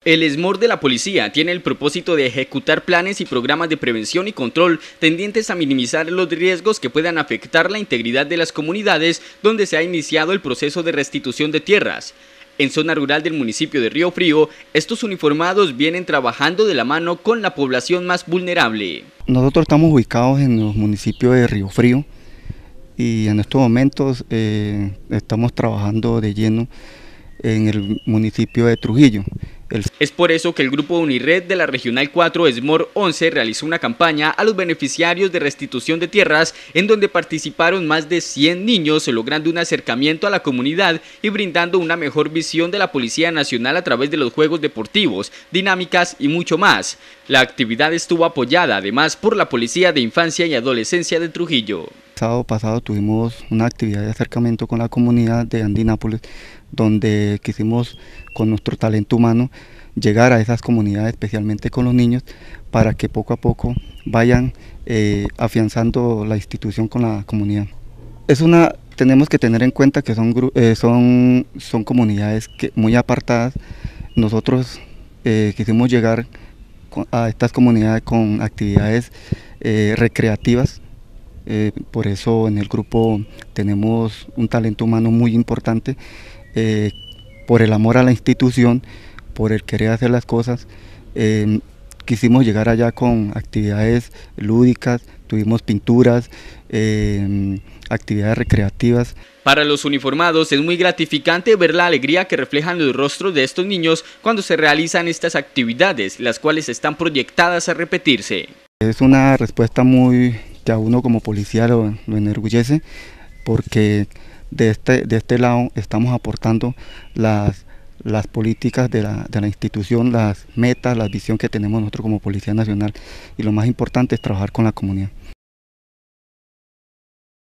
El ESMOR de la policía tiene el propósito de ejecutar planes y programas de prevención y control tendientes a minimizar los riesgos que puedan afectar la integridad de las comunidades donde se ha iniciado el proceso de restitución de tierras. En zona rural del municipio de Río Frío, estos uniformados vienen trabajando de la mano con la población más vulnerable. Nosotros estamos ubicados en los municipios de Río Frío y en estos momentos estamos trabajando de lleno en el municipio de Trujillo. Es por eso que el grupo Unired de la Regional 4 ESMOR 11 realizó una campaña a los beneficiarios de restitución de tierras en donde participaron más de 100 niños, logrando un acercamiento a la comunidad y brindando una mejor visión de la Policía Nacional a través de los juegos deportivos, dinámicas y mucho más. La actividad estuvo apoyada además por la Policía de Infancia y Adolescencia de Trujillo. El sábado pasado tuvimos una actividad de acercamiento con la comunidad de Andinápolis, donde quisimos con nuestro talento humano llegar a esas comunidades, especialmente con los niños, para que poco a poco vayan afianzando la institución con la comunidad. Tenemos que tener en cuenta que son comunidades muy apartadas. Nosotros quisimos llegar a estas comunidades con actividades recreativas. Por eso en el grupo tenemos un talento humano muy importante, por el amor a la institución, por el querer hacer las cosas. Quisimos llegar allá con actividades lúdicas, tuvimos pinturas, actividades recreativas. Para los uniformados es muy gratificante ver la alegría que reflejan los rostros de estos niños cuando se realizan estas actividades, las cuales están proyectadas a repetirse. Es una respuesta que a uno como policía lo enorgullece, porque de este lado estamos aportando las políticas de la institución, las metas, la visión que tenemos nosotros como Policía Nacional, y lo más importante es trabajar con la comunidad.